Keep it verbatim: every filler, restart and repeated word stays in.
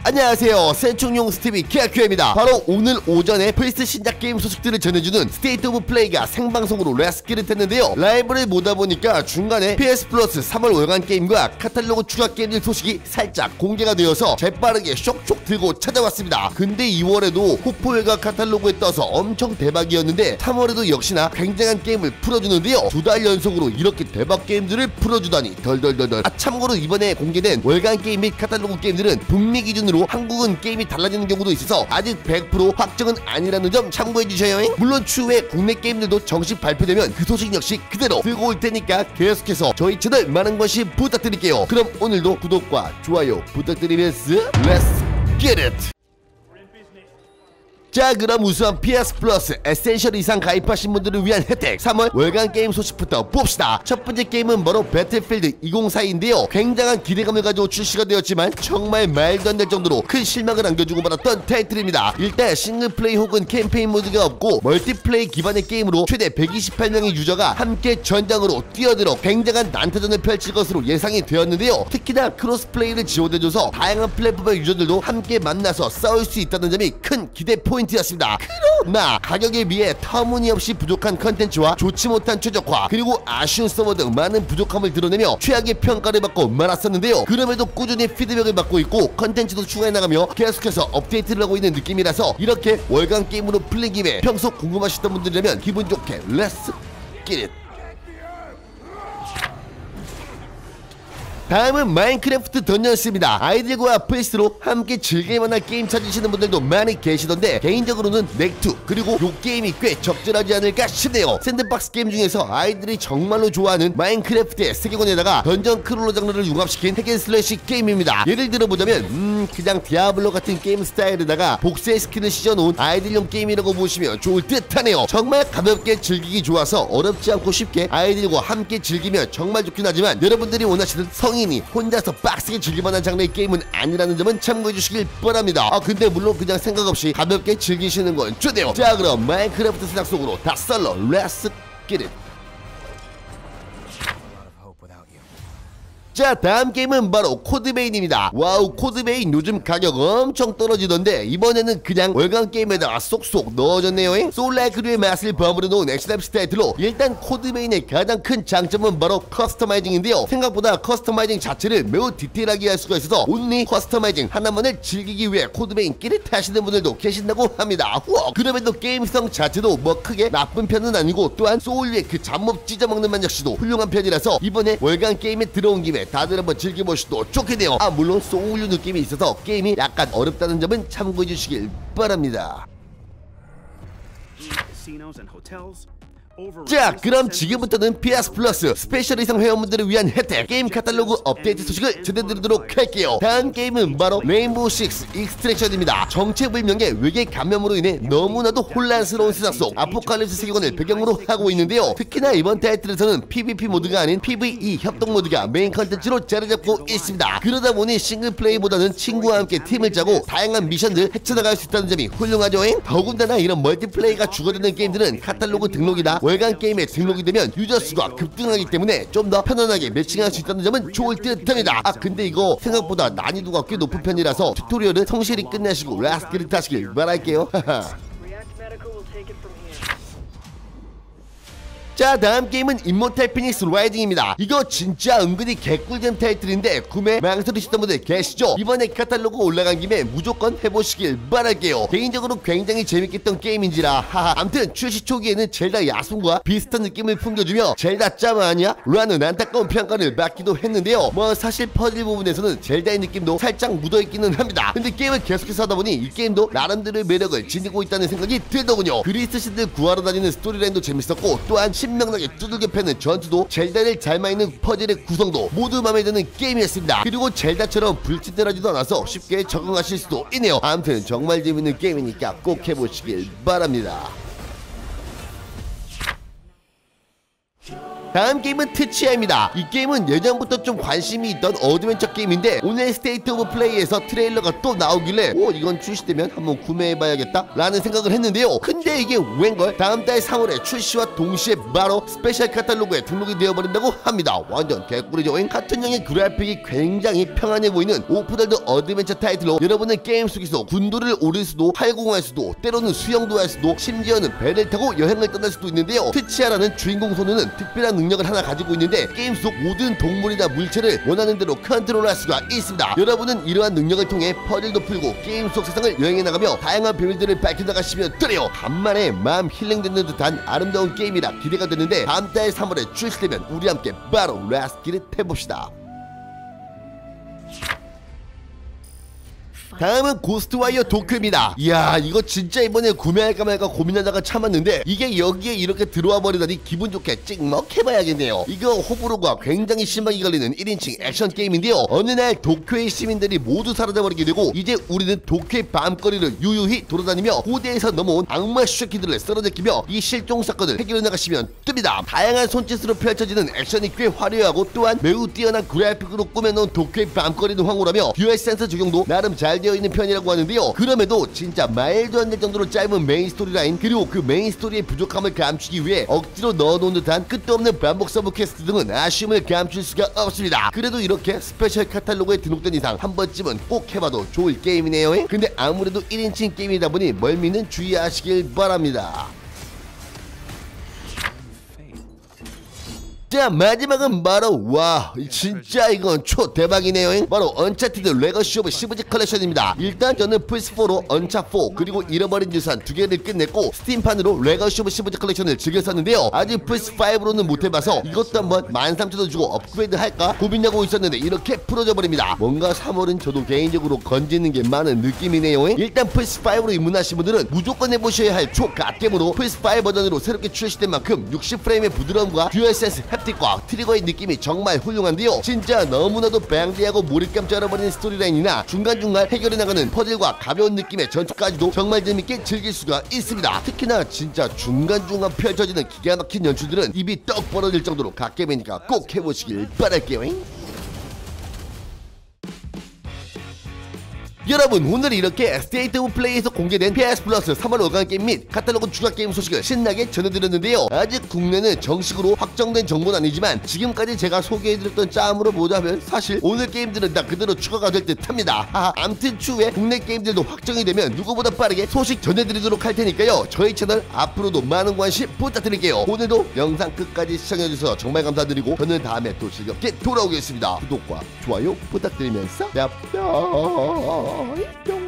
안녕하세요, 센충용 스티비 케아큐입니다. 바로 오늘 오전에 플스 신작 게임 소식들을 전해주는 스테이트 오브 플레이가 생방송으로 레스키를 했는데요. 라이브를 보다 보니까 중간에 피에스 플러스 삼월 월간 게임과 카탈로그 추가 게임들 소식이 살짝 공개가 되어서 재빠르게 쇽쇽 들고 찾아왔습니다. 근데 이월에도 호포회가 카탈로그에 떠서 엄청 대박이었는데 삼월에도 역시나 굉장한 게임을 풀어주는데요. 두 달 연속으로 이렇게 대박 게임들을 풀어주다니 덜덜덜덜. 아, 참고로 이번에 공개된 월간 게임 및 카탈로그 게임들은 북미 기준으로 한국은 게임이 달라지는 경우도 있어서 아직 백 퍼센트 확정은 아니라는 점 참고해주셔요. 물론 추후에 국내 게임들도 정식 발표되면 그 소식 역시 그대로 들고 올 테니까 계속해서 저희 채널 많은 관심 부탁드릴게요. 그럼 오늘도 구독과 좋아요 부탁드리면서 Let's get it! 자, 그럼 우선 피에스 플러스 에센셜 이상 가입하신 분들을 위한 혜택 삼월 월간 게임 소식부터 봅시다. 첫 번째 게임은 바로 배틀필드 이공사이인데요. 굉장한 기대감을 가지고 출시가 되었지만 정말 말도 안 될 정도로 큰 실망을 안겨주고 말았던 타이틀입니다. 일단 싱글플레이 혹은 캠페인 모드가 없고 멀티플레이 기반의 게임으로 최대 백이십팔 명의 유저가 함께 전장으로 뛰어들어 굉장한 난타전을 펼칠 것으로 예상이 되었는데요. 특히나 크로스플레이를 지원해줘서 다양한 플랫폼의 유저들도 함께 만나서 싸울 수 있다는 점이 큰 기대 포인트 였습니다. 그러나 가격에 비해 터무니없이 부족한 컨텐츠와 좋지 못한 최적화 그리고 아쉬운 서버 등 많은 부족함을 드러내며 최악의 평가를 받고 말았었는데요. 그럼에도 꾸준히 피드백을 받고 있고 컨텐츠도 추가해 나가며 계속해서 업데이트를 하고 있는 느낌이라서 이렇게 월간 게임으로 풀린 김에 평소 궁금하셨던 분들이라면 기분 좋게 Let's get it! 다음은 마인크래프트 던전스입니다. 아이들과 플스로 함께 즐길만한 게임 찾으시는 분들도 많이 계시던데 개인적으로는 넥투 그리고 요 게임이 꽤 적절하지 않을까 싶네요. 샌드박스 게임 중에서 아이들이 정말로 좋아하는 마인크래프트의 세계관에다가 던전 크롤러 장르를 융합시킨 핵앤슬래시 게임입니다. 예를 들어보자면 음 그냥 디아블로 같은 게임 스타일에다가 복수의 스킨을 씌워놓은 아이들용 게임이라고 보시면 좋을 듯하네요. 정말 가볍게 즐기기 좋아서 어렵지 않고 쉽게 아이들과 함께 즐기면 정말 좋긴 하지만 여러분들이 원하시는 성 성인이 혼자서 빡세게 즐길만한 장르의 게임은 아니라는 점은 참고해주시길 바랍니다. 아 근데 물론 그냥 생각 없이 가볍게 즐기시는 건 좋네요. 자, 그럼 마인크래프트 세상 속으로 다 썰러 Let's get it! 자, 다음 게임은 바로 코드베인입니다. 와우, 코드베인 요즘 가격 엄청 떨어지던데 이번에는 그냥 월간 게임에다가 쏙쏙 넣어줬네요. 소울라이크류의 맛을 버무려 놓은 액션앱스 타이틀로 일단 코드베인의 가장 큰 장점은 바로 커스터마이징인데요. 생각보다 커스터마이징 자체를 매우 디테일하게 할 수가 있어서 온리 커스터마이징 하나만을 즐기기 위해 코드베인 끼릿 하시는 분들도 계신다고 합니다. 우와, 그럼에도 게임성 자체도 뭐 크게 나쁜 편은 아니고 또한 소울류의 그 잡몹 찢어먹는 맛 역시도 훌륭한 편이라서 이번에 월간 게임에 들어온 김에 다들 한번 즐겨보셔도 좋겠네요. 아 물론 소울류 느낌이 있어서 게임이 약간 어렵다는 점은 참고해주시길 바랍니다. 자, 그럼 지금부터는 피에스 플러스 스페셜 이상 회원분들을 위한 혜택 게임 카탈로그 업데이트 소식을 전해드리도록 할게요. 다음 게임은 바로 레인보우 식스 익스트랙션입니다. 정체불명의 외계 감염으로 인해 너무나도 혼란스러운 세상 속 아포칼립스 세계관을 배경으로 하고 있는데요. 특히나 이번 타이틀에서는 피브이피 모드가 아닌 피브이이 협동 모드가 메인 컨텐츠로 자리잡고 있습니다. 그러다 보니 싱글플레이보다는 친구와 함께 팀을 짜고 다양한 미션들 헤쳐나갈 수 있다는 점이 훌륭하죠. 더군다나 이런 멀티플레이가 주거되는 게임들은 카탈로그 등록이나 월간 게임에 등록이 되면 유저 수가 급등하기 때문에 좀 더 편안하게 매칭할 수 있다는 점은 좋을 듯합니다. 아 근데 이거 생각보다 난이도가 꽤 높은 편이라서 튜토리얼은 성실히 끝내시고 라스트를 타시길 바랄게요. 자, 다음 게임은 임모탈 피닉스 라이딩입니다. 이거 진짜 은근히 개꿀잼 타이틀인데 구매 망설이시던 분들 계시죠? 이번에 카탈로그 올라간 김에 무조건 해보시길 바랄게요. 개인적으로 굉장히 재밌게 했던 게임인지라 하하. 암튼 출시 초기에는 젤다 야숨과 비슷한 느낌을 풍겨주며 젤다 짬 아니야? 라는 안타까운 평가를 받기도 했는데요. 뭐 사실 퍼즐 부분에서는 젤다의 느낌도 살짝 묻어있기는 합니다. 근데 게임을 계속해서 하다보니 이 게임도 나름대로의 매력을 지니고 있다는 생각이 들더군요. 그리스 신들 구하러 다니는 스토리라인도 재밌었고 또한 신명나게 두들겨 패는 전투도 젤다를 잘 맞는 퍼즐의 구성도 모두 마음에 드는 게임이었습니다. 그리고 젤다처럼 불친절하지도 않아서 쉽게 적응하실 수도 있네요. 아무튼 정말 재밌는 게임이니까 꼭 해보시길 바랍니다. 다음 게임은 트치야입니다. 이 게임은 예전부터 좀 관심이 있던 어드벤처 게임인데 오늘 스테이트 오브 플레이에서 트레일러가 또 나오길래 오 이건 출시되면 한번 구매해봐야겠다 라는 생각을 했는데요. 근데 이게 웬걸 다음달 삼월에 출시와 동시에 바로 스페셜 카탈로그에 등록이 되어버린다고 합니다. 완전 개꿀이죠. 카툰형의 그래픽이 굉장히 평안해 보이는 오픈월드 어드벤처 타이틀로 여러분은 게임 속에서 군도를 오를 수도 활공할 수도 때로는 수영도 할 수도 심지어는 배를 타고 여행을 떠날 수도 있는데요. 트치야라는 주인공 소녀는 특별한 능력을 하나 가지고 있는데 게임 속 모든 동물이나 물체를 원하는 대로 컨트롤할 수가 있습니다. 여러분은 이러한 능력을 통해 퍼즐도 풀고 게임 속 세상을 여행해 나가며 다양한 비밀들을 밝혀나가시면 돼요. 간만에 마음 힐링되는 듯한 아름다운 게임이라 기대가 되는데 다음달 삼월에 출시되면 우리 함께 바로 렛츠기릿 해봅시다. 다음은 고스트와이어 도쿄입니다. 이야 이거 진짜 이번에 구매할까 말까 고민하다가 참았는데 이게 여기에 이렇게 들어와 버리다니 기분 좋게 찍먹 해봐야겠네요. 이거 호불호가 굉장히 심하게 걸리는 일 인칭 액션 게임인데요. 어느 날 도쿄의 시민들이 모두 사라져버리게 되고 이제 우리는 도쿄의 밤거리를 유유히 돌아다니며 고대에서 넘어온 악마 슈키들을 썰어제끼며 이 실종 사건을 해결해 나가시면 뜹니다. 다양한 손짓으로 펼쳐지는 액션이 꽤 화려하고 또한 매우 뛰어난 그래픽으로 꾸며놓은 도쿄의 밤거리는 황홀하며 듀얼 센서 적용도 나름 잘 되어 있는 편이라고 하는데요. 그럼에도 진짜 말도 안 될 정도로 짧은 메인 스토리 라인 그리고 그 메인 스토리의 부족함을 감추기 위해 억지로 넣어놓은 듯한 끝도 없는 반복 서브 퀘스트 등은 아쉬움을 감출 수가 없습니다. 그래도 이렇게 스페셜 카탈로그에 등록된 이상 한 번쯤은 꼭 해봐도 좋을 게임이네요. 근데 아무래도 일 인칭 게임이다 보니 멀미는 주의하시길 바랍니다. 자 마지막은 바로 와 진짜 이건 초대박이네요. 바로 언차티드 레거시 오브 시브지 컬렉션입니다. 일단 저는 플스사로 언차 사 그리고 잃어버린 유산 두 개를 끝냈고 스팀판으로 레거시 오브 시브지 컬렉션을 즐겼었는데요. 아직 플스오로는 못해봐서 이것도 한번 만 삼천 원 주고 업그레이드 할까 고민하고 있었는데 이렇게 풀어져 버립니다. 뭔가 삼월은 저도 개인적으로 건지는 게 많은 느낌이네요. 일단 플스오로 입문하신 분들은 무조건 해보셔야 할 초갓겜으로 플스오 버전으로 새롭게 출시된 만큼 육십 프레임의 부드러움과 듀얼센스 햅틱과 트리거의 느낌이 정말 훌륭한데요. 진짜 너무나도 방대하고 몰입감 쩔어버리는 스토리라인이나 중간중간 해결해 나가는 퍼즐과 가벼운 느낌의 전투까지도 정말 재밌게 즐길 수가 있습니다. 특히나 진짜 중간중간 펼쳐지는 기가 막힌 연출들은 입이 떡 벌어질 정도로 갓겜이니까 꼭 해보시길 바랄게요. 여러분 오늘 이렇게 스테이트 오브 플레이에서 공개된 피에스 플러스 삼월 오강 게임 및 카탈로그 추가 게임 소식을 신나게 전해드렸는데요. 아직 국내는 정식으로 확정된 정보는 아니지만 지금까지 제가 소개해드렸던 짬으로 보자면 사실 오늘 게임들은 다 그대로 추가가 될 듯 합니다. 하하, 암튼 추후에 국내 게임들도 확정이 되면 누구보다 빠르게 소식 전해드리도록 할 테니까요. 저희 채널 앞으로도 많은 관심 부탁드릴게요. 오늘도 영상 끝까지 시청해주셔서 정말 감사드리고 저는 다음에 또 즐겁게 돌아오겠습니다. 구독과 좋아요 부탁드리면서 뿅